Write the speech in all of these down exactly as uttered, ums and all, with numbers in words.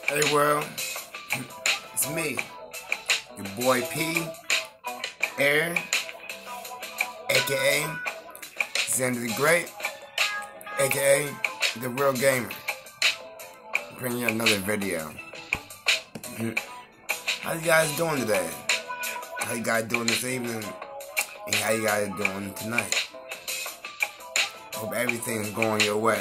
Hey world, it's me, your boy P, Air, aka Xander the Great, aka The Real Gamer. Bringing you another video. How you guys doing today? How you guys doing this evening? And how you guys doing tonight? Hope everything's going your way.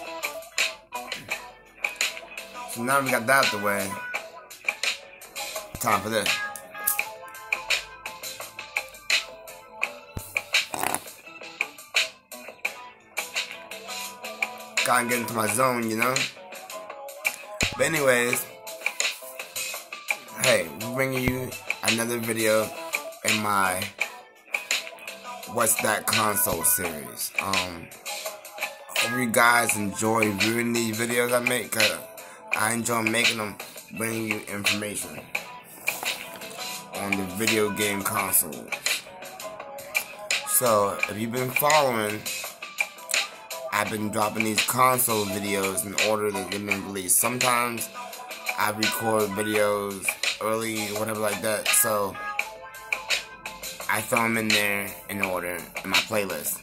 So now we got that out the way. Time for this. Gotta get into my zone, you know? But anyways, hey, we're bringing you another video in my What's That Console series. Um, hope you guys enjoy viewing these videos I make, cause I enjoy making them, bringing you information on the video game consoles. So, if you've been following, I've been dropping these console videos in order that they've been released. Sometimes I record videos early, whatever like that, so I throw them in there in order in my playlist.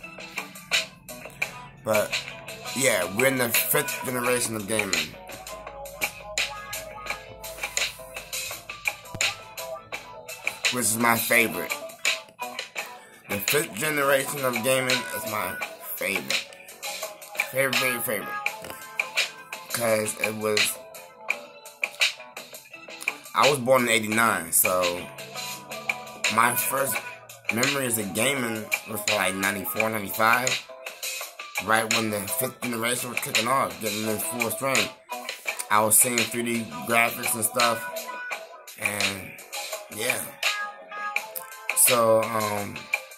But yeah, we're in the fifth generation of gaming. Which is my favorite. The fifth generation of gaming is my favorite. Favorite, favorite, favorite. Because it was... I was born in eighty-nine, so... My first memories of gaming was for like ninety-four, ninety-five. Right when the fifth generation was kicking off, getting in full strength. I was seeing three D graphics and stuff. And... yeah. So, um,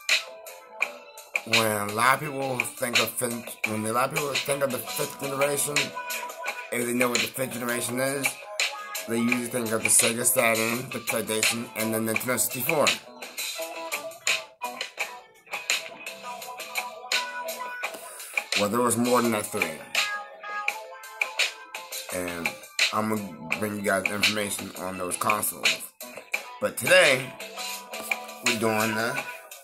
when a lot of people think of fifth, when a lot of people think of the fifth generation, if they know what the fifth generation is, they usually think of the Sega Saturn, the PlayStation, and then the Nintendo sixty-four. Well, there was more than that three. And I'm going to bring you guys information on those consoles. But today, we're doing the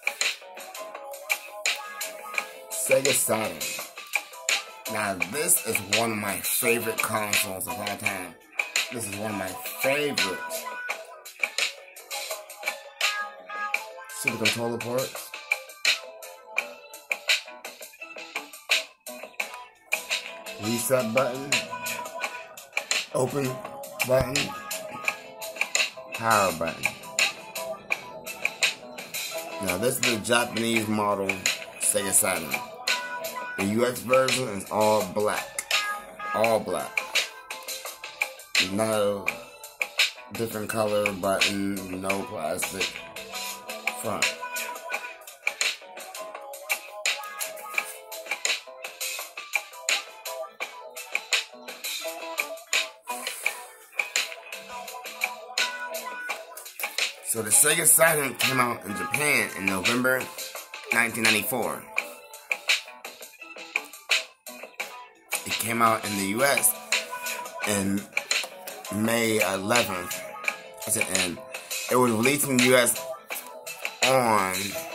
Sega Saturn. Now this is one of my favorite consoles of all time. This is one of my favorites. See the controller ports? Reset button. Open button. Power button. Now this is the Japanese model Sega Saturn. The U S version is all black. All black. No different color button, no plastic front. So the Sega Saturn came out in Japan in November nineteen ninety-four. It came out in the U S in May eleventh. I said, and it was released in the U S on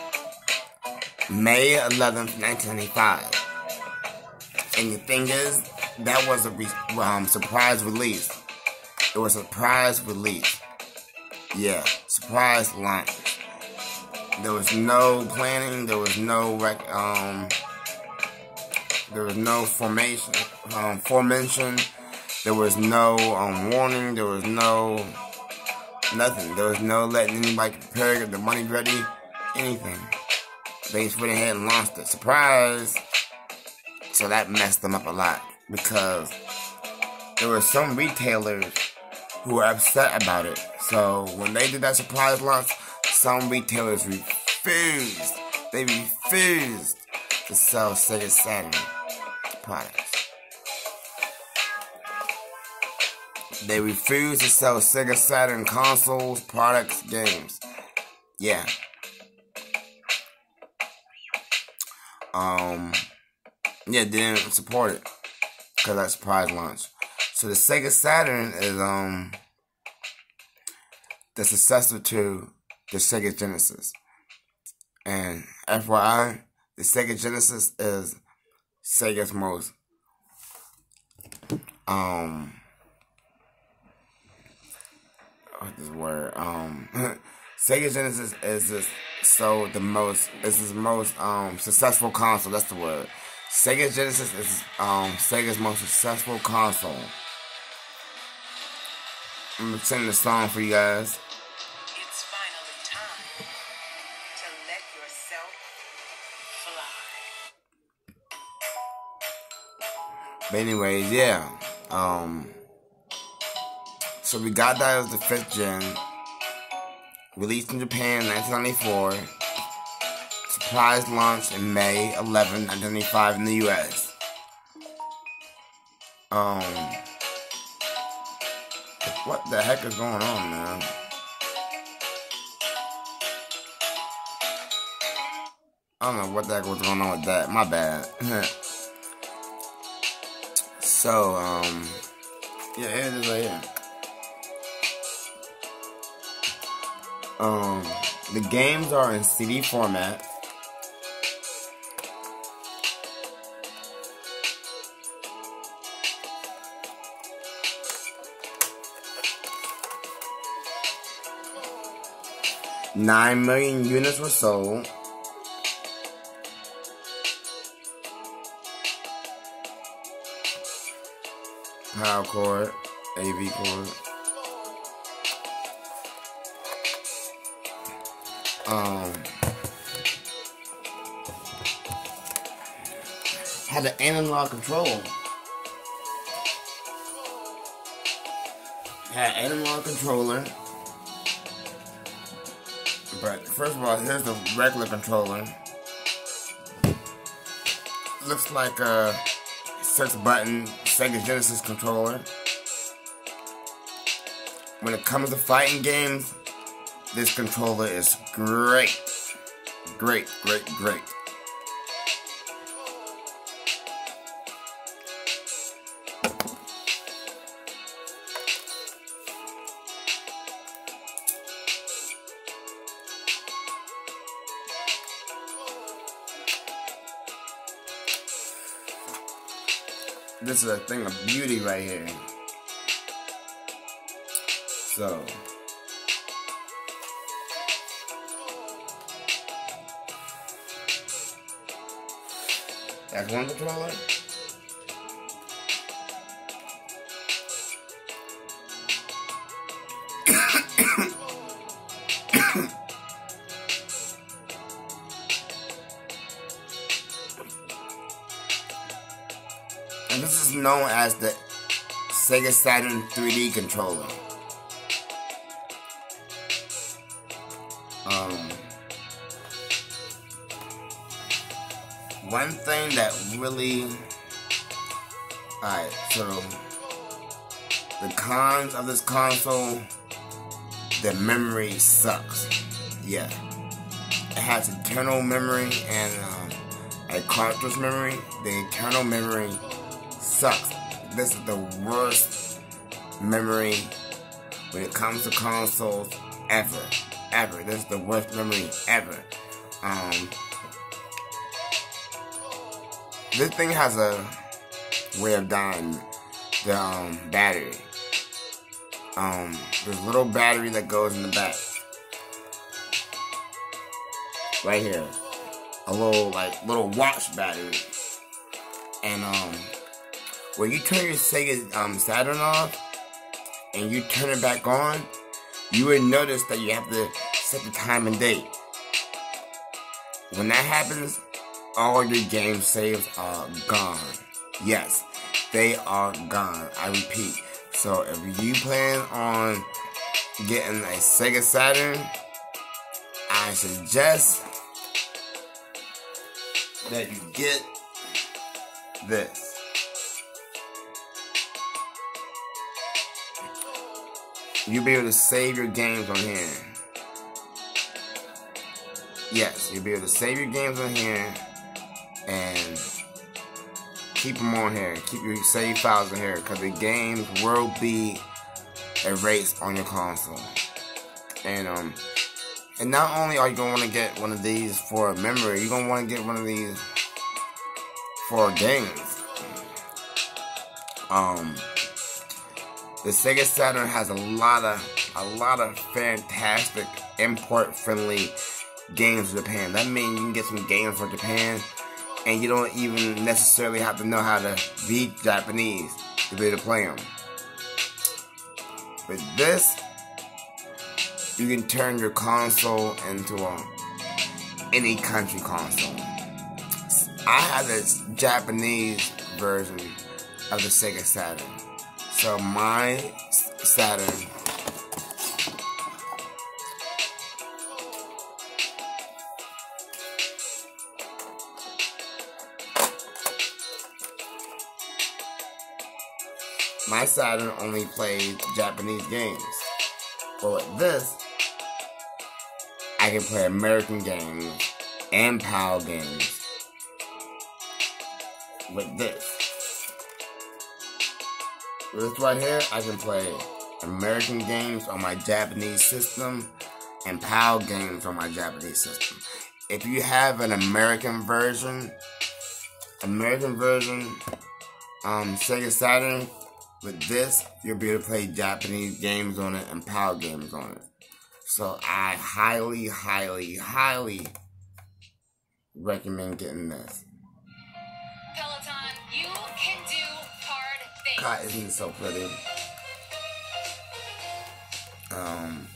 May eleventh, nineteen ninety-five. And the thing is, that was a re um, surprise release. It was a surprise release. Yeah, surprise launch. There was no planning. There was no rec um. There was no formation, um, formation. There was no um warning. There was no nothing. There was no letting anybody prepare, get the money ready, anything. They just went ahead and launched it. Surprise! So that messed them up a lot because there were some retailers who were upset about it. So when they did that surprise launch, some retailers refused. They refused to sell Sega Saturn products. They refused to sell Sega Saturn consoles, products, games. Yeah. Um, yeah, didn't support it because that surprise launch. So So the Sega Saturn is um the successor to the Sega Genesis. And F Y I, the Sega Genesis is Sega's most um what's this word? Um Sega Genesis is this so the most is his most um successful console, that's the word. Sega Genesis is um Sega's most successful console. I'm gonna sing the song for you guys. It's finally time to let yourself fly. But anyways, yeah. Um so we got that as the fifth gen. Released in Japan in nineteen ninety-four. Surprise launch in May eleventh, nineteen ninety-five in the U S. Um What the heck is going on, man? I don't know what the heck was going on with that. My bad. So, um, yeah, here it is right here. Um, the games are in C D format. Nine million units were sold. Power cord, A V cord. Um, had an analog control. Had an analog controller. But first of all, here's the regular controller. Looks like a six button Sega Genesis controller. When it comes to fighting games, this controller is great. Great, great, great. This is a thing of beauty right here. So, that's one controller. And this is known as the Sega Saturn three D controller. Um, one thing that really, alright, so the cons of this console, the memory sucks. Yeah, it has internal memory and um, a cartridge memory. The internal memory sucks. This is the worst memory when it comes to consoles ever. Ever. This is the worst memory ever. Um, this thing has a way of dying. The um, battery. Um, there's a little battery that goes in the back. Right here. A little, like, little watch battery. And, um, when you turn your Sega um, Saturn off, and you turn it back on, you would notice that you have to set the time and date. When that happens, all your game saves are gone. Yes, they are gone. I repeat. So if you plan on getting a Sega Saturn, I suggest that you get this. You'll be able to save your games on here. Yes, you'll be able to save your games on here. And keep them on here. Keep your save files in here, because the games will be erased on your console. And um, and not only are you gonna want to get one of these for memory, you're gonna want to get one of these for games. Um, the Sega Saturn has a lot of a lot of fantastic import-friendly games for Japan. That means you can get some games for Japan, and you don't even necessarily have to know how to read Japanese to be able to play them. With this, you can turn your console into a any country console. I have this Japanese version of the Sega Saturn. So my Saturn My Saturn only played Japanese games. But with this, I can play American games and PAL games with this. With this right here, I can play American games on my Japanese system and PAL games on my Japanese system. If you have an American version, American version, um, Sega Saturn, with this, you'll be able to play Japanese games on it and PAL games on it. So I highly, highly, highly recommend getting this. Peloton, you can do hard things. God, isn't it so pretty? Um,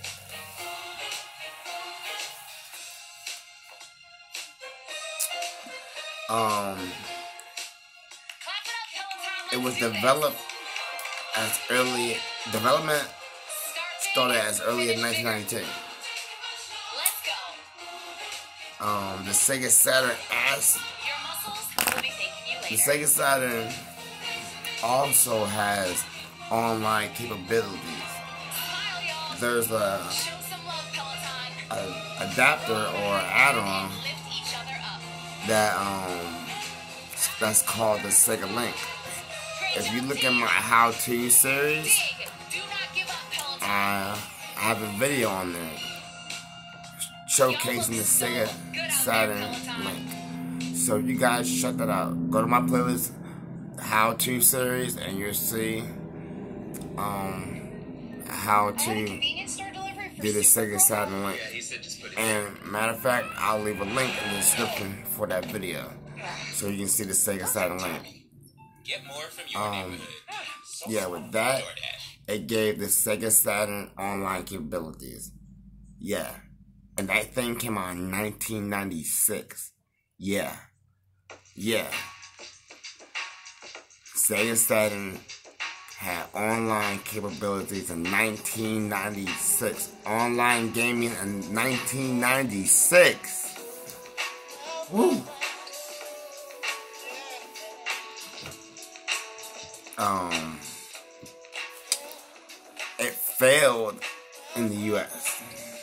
um, Clap it up, Peloton. it was Let's do developed as early, development this. started as early as nineteen ninety-two. Let's go. Um, the Sega Saturn as Your muscles will be thanking you the later. Sega Saturn also has online capabilities. Smile, y'all. There's a, Show some love, Peloton. a adapter or add-on Lift each other up. that um that's called the Sega Link. If you look at my how-to series, Dig. Do not give up, Peloton. I have a video on there showcasing the Sega Saturn Link. So you guys check that out. Go to my playlist, how-to series, and you'll see um how to Convenience store delivery for do the Super Sega Bowl? Saturn Link. Yeah, he said just put it. And matter of fact, I'll leave a link in the description for that video, so you can see the Sega Saturn Link. Get more from your Um, neighborhood. Social Yeah, with that, DoorDash. it gave the Sega Saturn online capabilities. Yeah. And that thing came out in nineteen ninety-six. Yeah. Yeah. Sega Saturn had online capabilities in nineteen ninety-six. Online gaming in nineteen ninety-six. Woo! Um, it failed in the U S.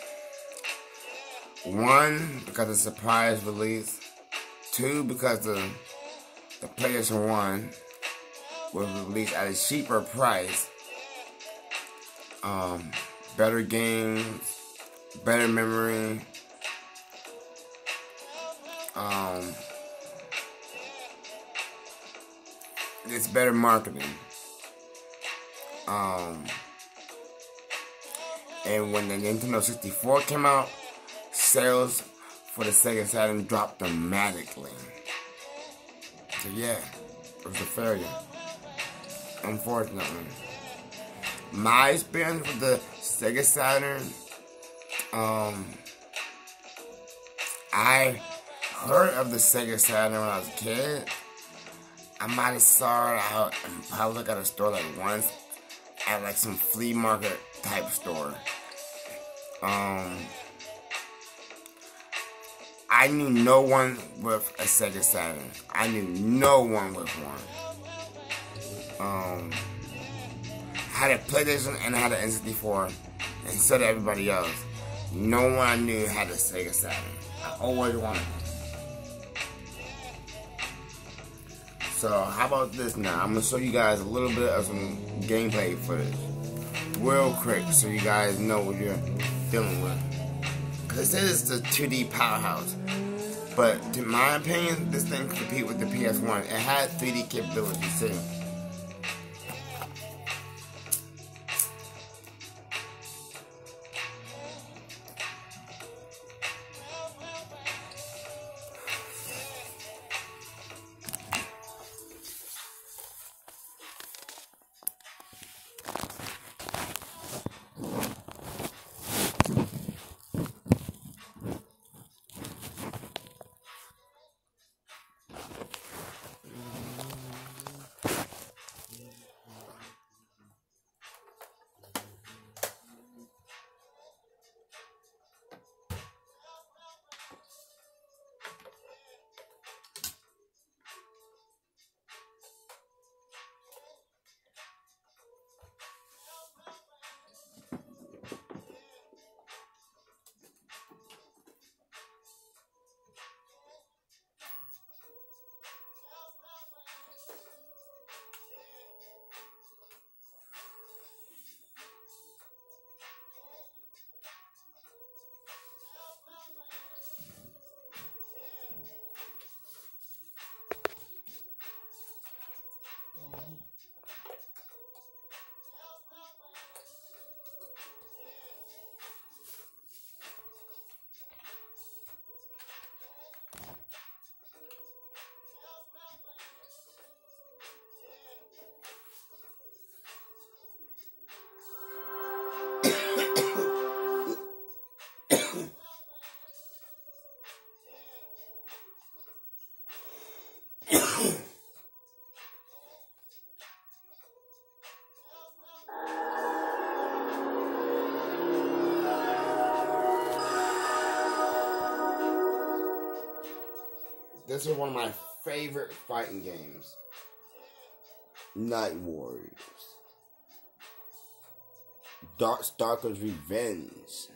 One, because of surprise release. Two, because the the PlayStation One was released at a cheaper price. Um, better games, better memory. Um, it's better marketing. Um, and when the Nintendo sixty-four came out, sales for the Sega Saturn dropped dramatically. So yeah, it was a failure. Unfortunately. My experience with the Sega Saturn, um, I heard of the Sega Saturn when I was a kid. I might have saw it out in public at a store like once, at like some flea market type store. Um, I knew no one with a Sega Saturn. I knew no one with one. Um, I had a PlayStation and I had an N sixty-four, and so did everybody else. No one I knew had a Sega Saturn. I always wanted one. So how about this now? I'm gonna show you guys a little bit of some gameplay footage, real quick, so you guys know what you're dealing with. Cause this is the two D powerhouse, but in my opinion, this thing can compete with the P S one. It had three D capabilities too. This is one of my favorite fighting games. Night Warriors. Darkstalkers Revenge.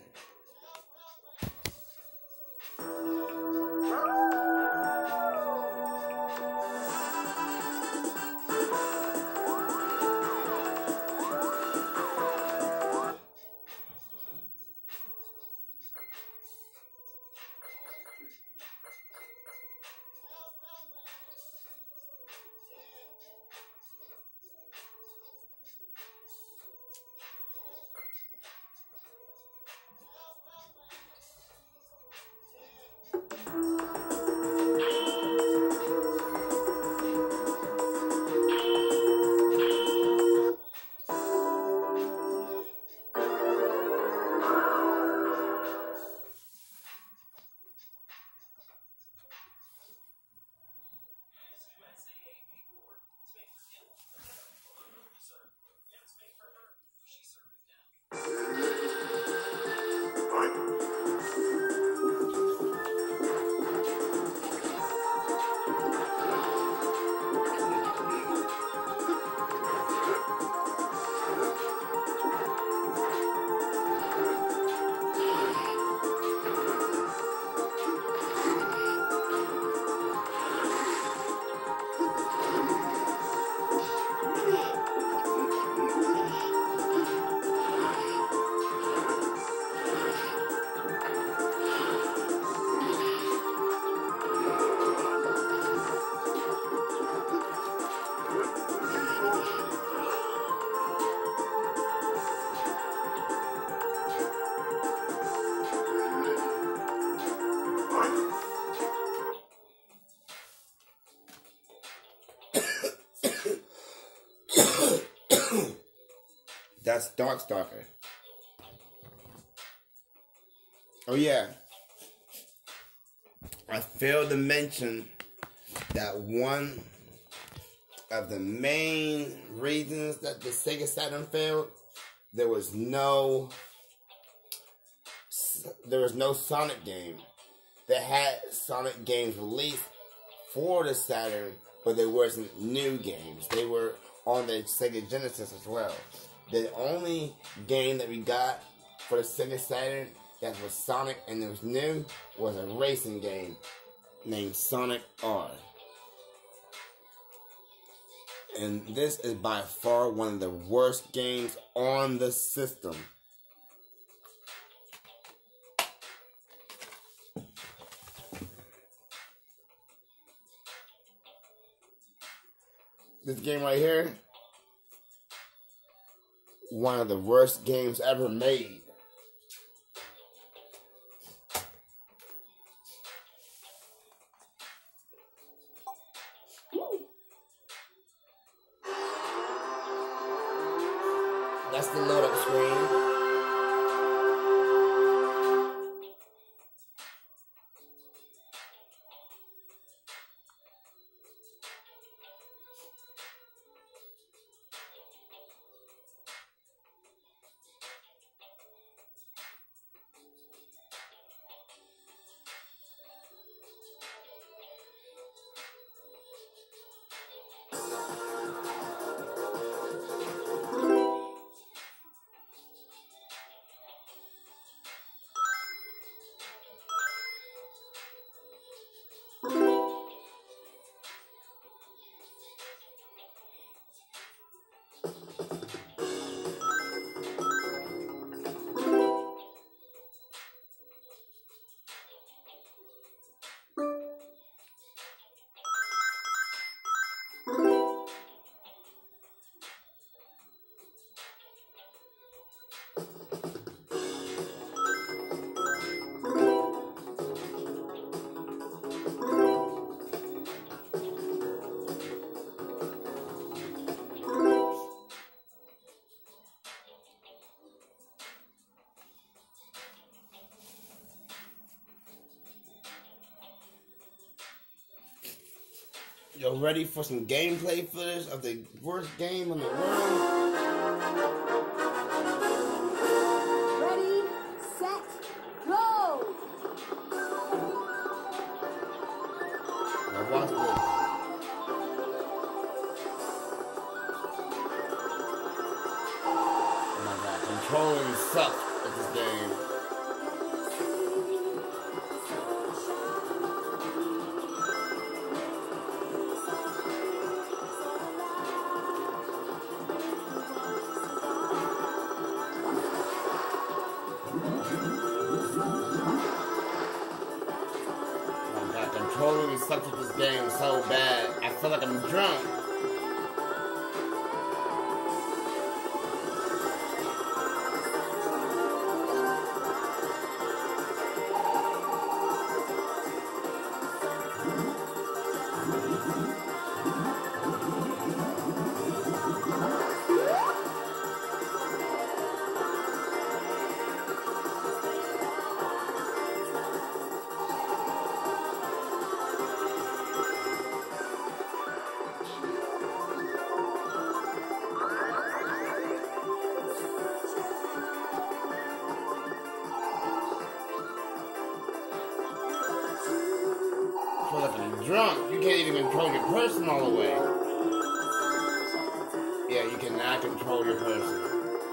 That's Darkstalker. Oh yeah. I failed to mention that one of the main reasons that the Sega Saturn failed, there was no there was no Sonic game. They had Sonic games released for the Saturn, but there wasn't new games. They were on the Sega Genesis as well. The only game that we got for the Sega Saturn that was Sonic and it was new was a racing game named Sonic R. And this is by far one of the worst games on the system. This game right here, one of the worst games ever made. That's the load up screen. Y'all ready for some gameplay footage of the worst game in the world? Ready, set, go! Now watch this. Oh my god, controlling sucks at this game. Controlling sucks at this game so bad. I feel like I'm drunk. I feel like I'm drunk. You can't even control your person all the way. Yeah, you cannot control your person.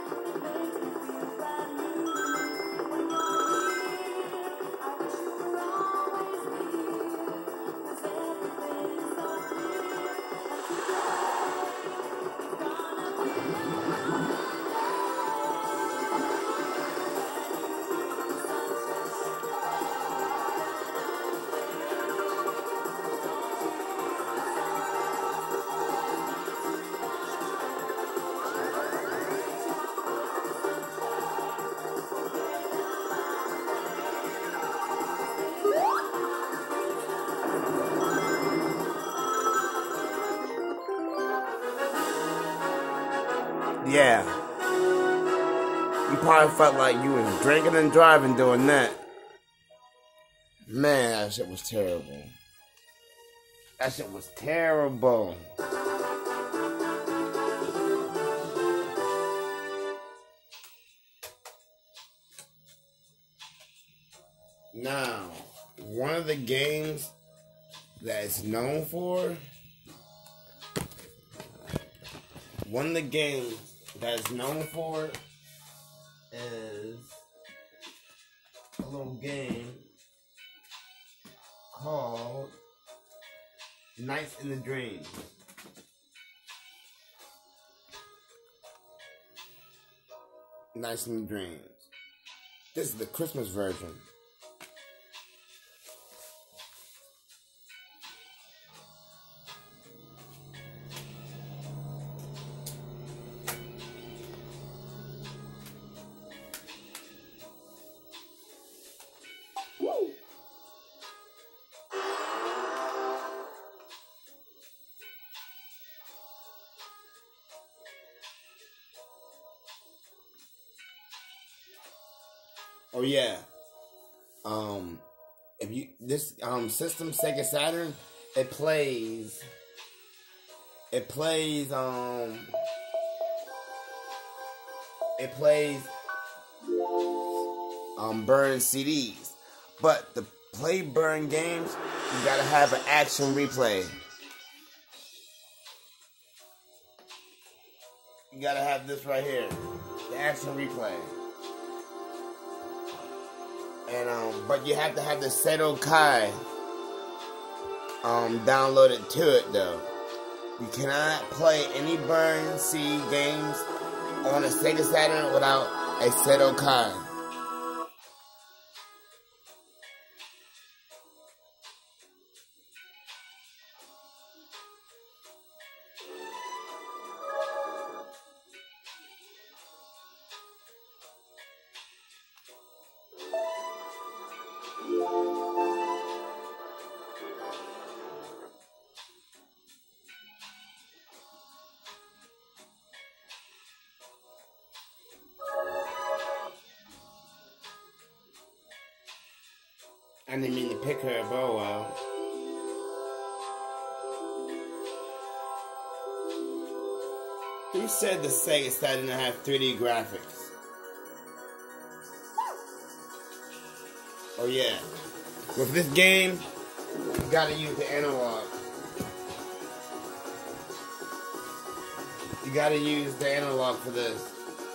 Yeah. You probably felt like you was drinking and driving doing that. Man, that shit was terrible. That shit was terrible. Now, one of the games that it's known for, one of the games that it's known for is a little game called Nights in the Dream. Nice New Dreams. This is the Christmas version. Oh yeah. Um if you this um system Sega Saturn, it plays it plays um it plays um burn C Ds. But to play burn games, you gotta have an action replay. You gotta have this right here. The action replay. And um, but you have to have the Seto Kai um downloaded to it though. You cannot play any Burn C games on a Sega Saturn without a Seto Kai. I didn't mean to pick her up, oh well. Who said the Sega Saturn didn't have three D graphics? Oh yeah. With this game, you gotta use the analog. You gotta use the analog for this.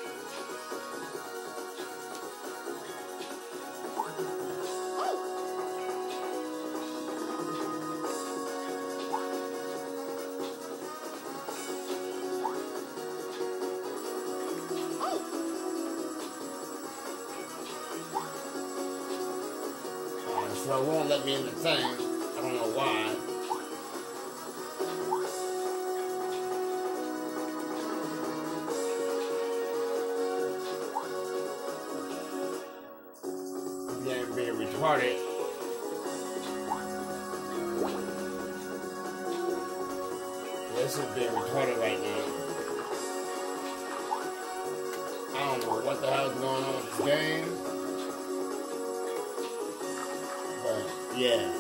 So it won't let me in the thing. I don't know why. Yeah, I'm being retarded. This is being retarded right now. I don't know what the hell is going on with this game. Yeah.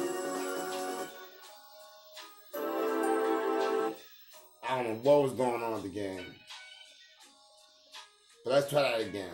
I don't know what was going on with the game. But let's try that again.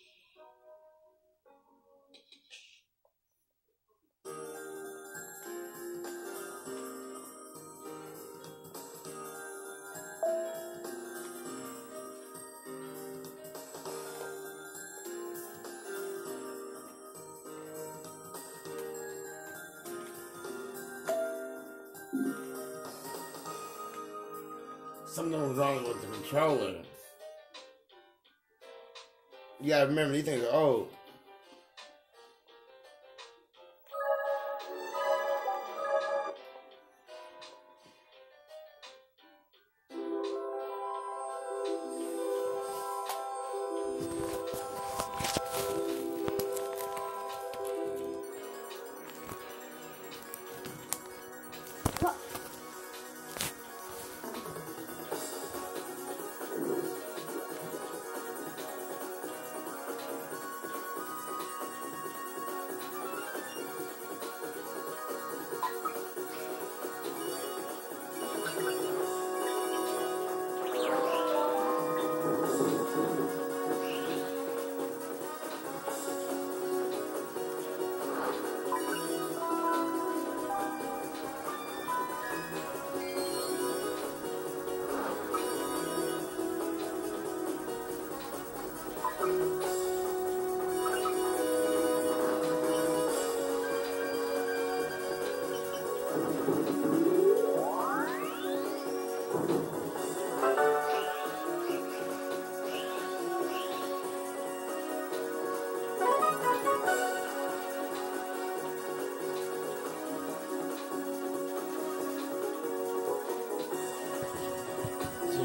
Something was wrong with the controller. You gotta remember, these things are old.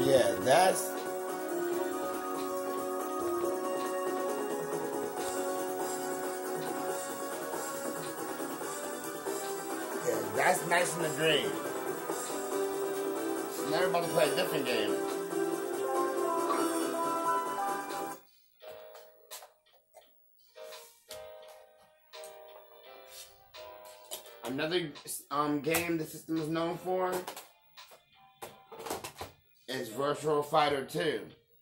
Yeah, that's yeah, that's Nights in the Dream. So now we're about to play a different game. Another um, game the system is known for is Virtual Fighter two.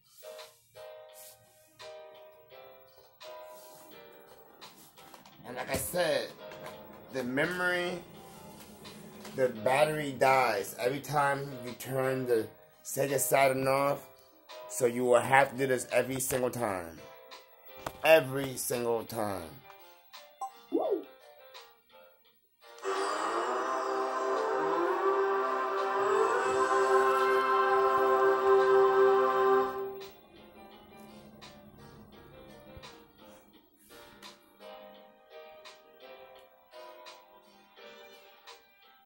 And like I said, the memory, the battery dies every time you turn the Sega Saturn off, so you will have to do this every single time. Every single time.